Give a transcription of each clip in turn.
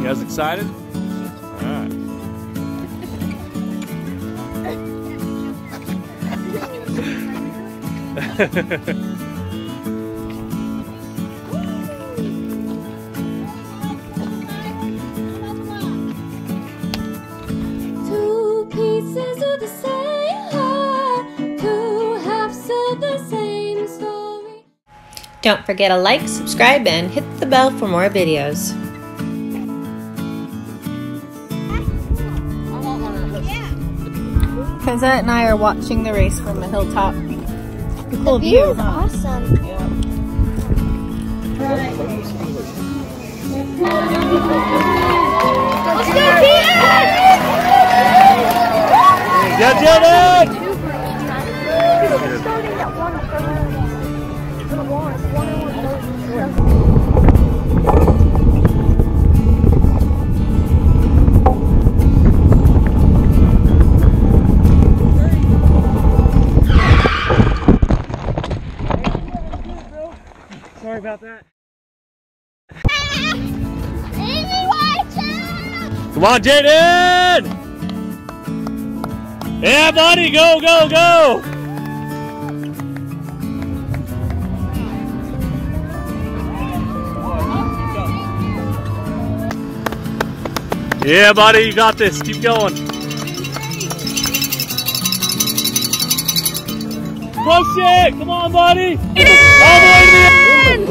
guys excited? All right. Two pieces of the same heart, two halves of the same story. Don't forget to like, subscribe, and hit the bell for more videos. Cosette and I are watching the race from the hilltop. Cool The view view, is huh? awesome. Let's go, Get Jaidyn! Sorry about that. Come on, Jaidyn! Yeah, buddy, go, go, go! Yeah, buddy, you got this. Keep going. Push it! Come on, buddy! All the way to the end!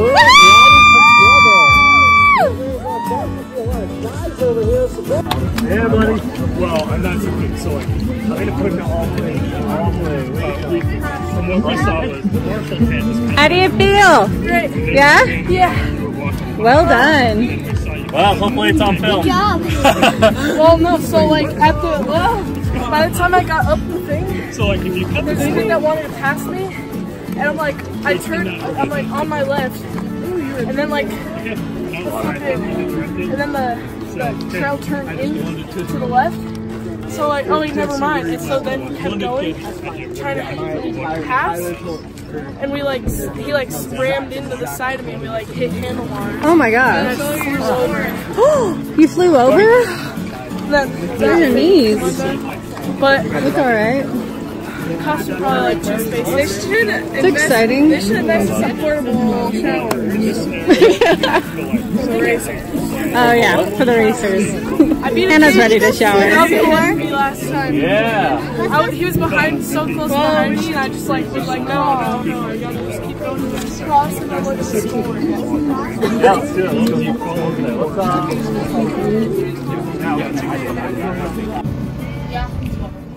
Yeah, buddy. Well, I'm not so good, so like, I'm gonna put it all the way. From what we saw was the Marshall head was kind of. How do you feel? Great. Yeah? Yeah. Well done. Well, hopefully it's on film. Good job. Well, no, so like at the, by the time I got up the thing, So like, if you cut there's this something that wanted to pass me, and I'm like, I turned, I'm like on my left, and then like, and then the trail turned in to the left. So like, oh wait, never mind. And so then we kept going, trying to pass, and we like, he like rammed into the side of me, and we like hit handlebars. Oh my And gosh. I flew over. You flew over? Then, What are your knees? but Look alright. it cost me probably like 2 spaces. It's exciting. They should invest in some portable showers. For racers. Oh yeah, for the racers. I beat Hannah's ready to shower. me last time. Yeah. He was behind, so close behind me, and I just like was like, no, I gotta just keep going to this cross and then look at the score. Yeah, let's do it. Let's keep going. Let's